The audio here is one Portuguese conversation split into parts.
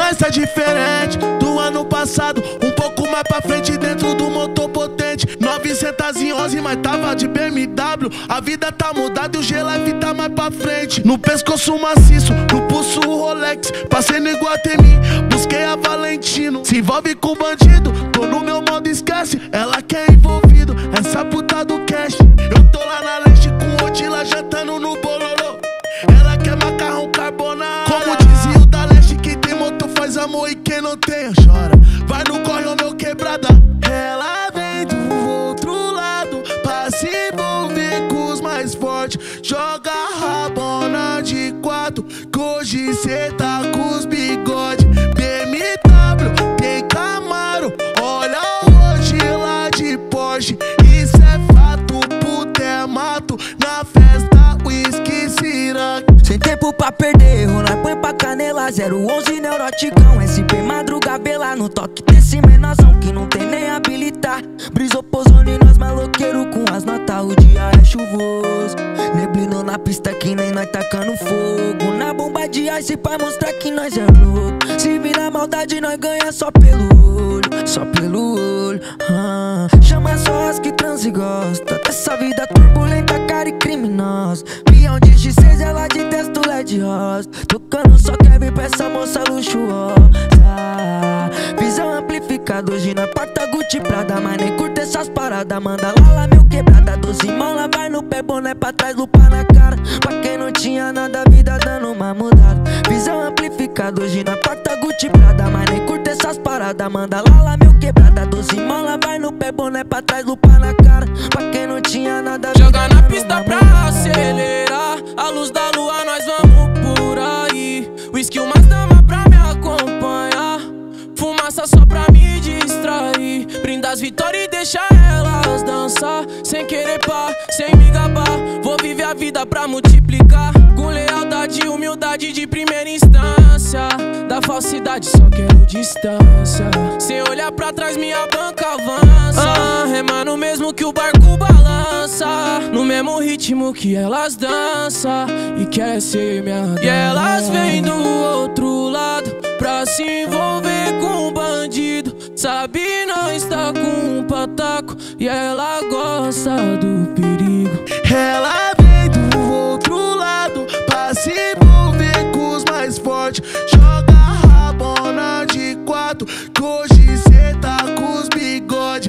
Nós tá diferente do ano passado, um pouco mais pra frente dentro do motor potente. 911, mas tava de BMW. A vida tá mudada e o G-Life tá mais pra frente. No pescoço maciço, no pulso o Rolex. Passei no Iguatemi, busquei a Valentino. Se envolve com bandido, tô no meu modo esquece. Ela quer envolvido, essa puta do cash. Eu tô lá na leste com o Odila jantando no bololô. Ela quer macarrão carbonara. Como dizia o da leste, quem tem motor faz amor e quem não tem chora. Vai no corre o meu quebrada. Ela vem do outro lado pra se envolver com os mais fortes. Joga rabona de 4, que hoje cê tá com os bigode. BMW, tem Camaro, olha hoje lá de Porsche. Isso é fato, puta é mato. Na festa, whisky, Ciroc. Sem tempo pra perder, rola, põe pra canela. 011 neuroticão, SP madruga bela. No toque desse menorzão que não tem nem habilitar. Brisou posando e nós maloqueiro com as notas. O dia é chuvoso, neblino na pista que nem nós tacando fogo. Na bomba de ice pra mostrar que nós é louco. Se vir na maldade nós ganha só pelo olho, só pelo olho. Chama só as que transa e gosta dessa vida turbulenta, cara e criminosa. Pião de X6, ela de texto LED rosa. Tocando só Kevin pra essa moça luxuosa. Visão amplificada, hoje na porta Gucci Prada. Mas nem curta essas paradas, manda lá meu quebrada. 12 mola, vai no pé, boné pra trás, lupa na cara. Pra quem não tinha nada, a vida dando uma mudada. Visão amplificada, hoje na porta Gucci Prada. Mas nem curta essas paradas, manda lá meu quebrada. 12 mola, vai no pé, boné pra trás, lupa na cara. Pra quem não tinha nada, a vida joga na pista pra acelerar. A luz da lua, nós vamos por aí. Whisky, umas damas pra me acompanhar. Fumaça só pra me distrair. Brinda as vitórias e deixa elas dançar. Sem querer pá, sem me gabar. Vou viver a vida pra multiplicar. Com lealdade e humildade de primeira instância. Da falsidade só quero distância. Sem olhar pra trás minha banca avança. Remando mesmo que o barco balança. No mesmo ritmo que elas dançam. E quer ser minha dança. E elas vêm do outro lado pra se envolver com um bandido. Sabe não está com um pataco. E ela gosta do perigo. Ela vem do outro lado pra se envolver com os mais fortes. Joga rabona de 4, que hoje cê tá com os bigode.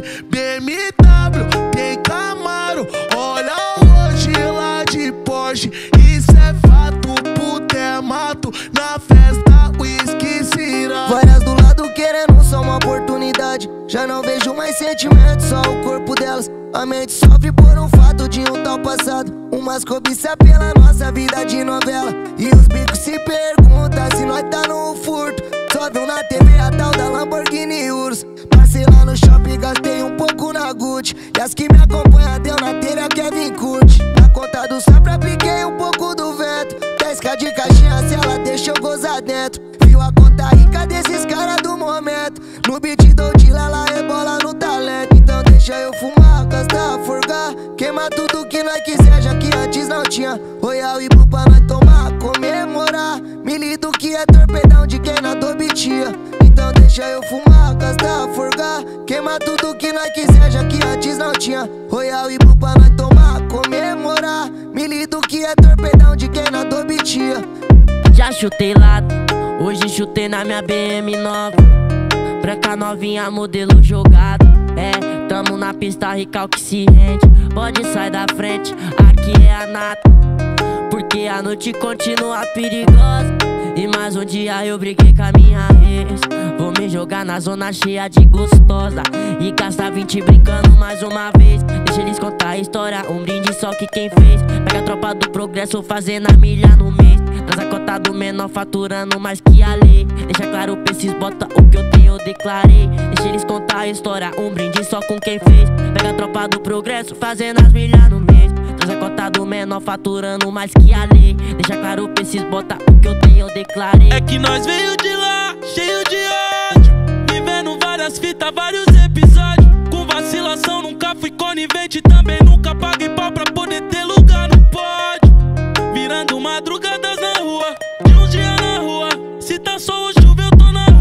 BMW, tem Camaro, olha hoje lá de Porsche. Isso é fato, puta é mato. Na festa, whisky, Ciroc. Várias do lado querendo só uma oportunidade. Já não vejo mais sentimento, só o corpo delas. A mente sofre por um fato de um tal passado. Umas cobiça pela nossa vida de novela. E os bicos se perguntam se nós tá no furto. Só viu na TV a tal da Lamborghini Urus. Passei lá no shopping, gastei um pouco na Gucci. E as que me acompanham deu na telha Kevin Curte. Na conta do sopro apliquei um pouco do vento. 10k de caixinha se ela deixou gozar dentro. Viu a conta rica desses caras do momento. No beat do Odila ela rebola no talento. Então deixa eu fumar, gastar, forgar. Queima tudo que nós quiser, já que antes não tinha. Royal e Blue pra nós tomar, comemorar. Milido que é torpedão de quem nadou bitia. Então deixa eu fumar, gastar, forgar. Queima tudo que nós quiser, já que antes não tinha. Royal e Blue pra nós tomar, comemorar. Milido que é torpedão de quem nadou bitia. Já chutei lado, hoje chutei na minha BM nova. Branca novinha, modelo jogado. Tamo na pista, recalque se rende. Pode sair da frente, aqui é a nata. Porque a noite continua perigosa. E mais um dia eu briguei com a minha ex. Vou me jogar na zona cheia de gostosa e gastar 20 brincando mais uma vez. Deixa eles contar a história, um brinde só que quem fez. Pega a tropa do progresso fazendo a milha no mês. Traz a cota do menor faturando mais que a lei. Deixa claro pra esses bota o que eu tenho eu declarei. Deixa eles contar a história, um brinde só com quem fez. Pega a tropa do progresso fazendo as milhas no mês. Traz a cota do menor faturando mais que a lei. Deixa claro pra esses bota o que eu tenho eu declarei. É que nós veio de lá, cheio de ódio, vivendo várias fitas, vários episódios. Com vacilação nunca fui conivente, também nunca paguei pau pra poder ter lugar no pódio. Virando madrugadas na rua, de uns dias na rua. Se tá sol ou chuva eu tô na rua.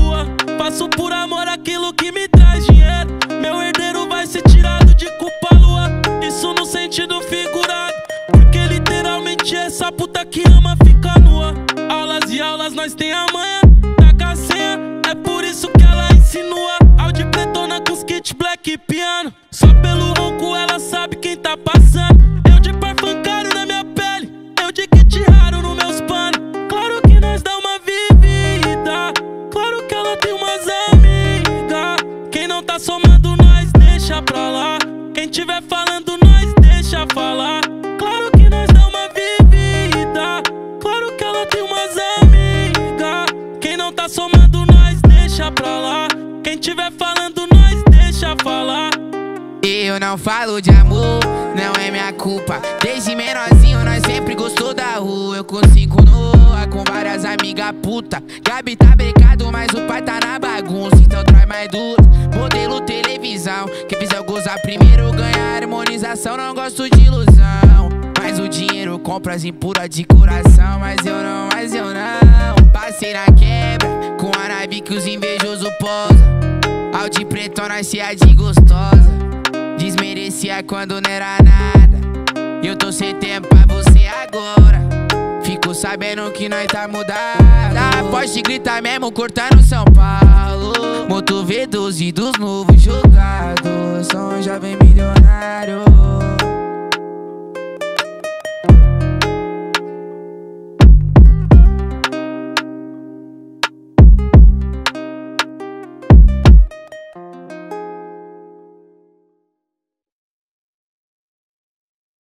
nós tem a manha da casenha. É por isso que ela insinua Audi pretona com os kit black e piano. Só pelo ronco ela sabe quem tá passando. Eu de parfum caro na minha pele, eu de kit raro nos meus panos. Claro que nós dá uma vivida, claro que ela tem umas amigas. Quem não tá somando nós deixa pra lá, quem tiver falando nós deixa falar. Claro que nós dá uma vivida, claro que ela tem umas amigas. Quem não tá somando nós deixa pra lá, quem tiver falando nós deixa falar. Eu não falo de amor, não é minha culpa. Desde menorzinho nós sempre gostou da rua. Eu com 5 Noah, com várias amigas puta. Gabi tá brincado, mas o pai tá na bagunça. Então traz mais duas, modelo televisão. Quem fizer eu gozar primeiro ganha harmonização. Não gosto de ilusão, mas o dinheiro compra as impuras de coração. Mas eu não. Passei na quebra com a nave que os invejosos posam. Audi pretona se a de gostosa, desmerecia quando não era nada. Eu tô sem tempo pra você agora, fico sabendo que nós tá mudado. Pode gritar mesmo cortando São Paulo, Moto V12 dos novos jogados.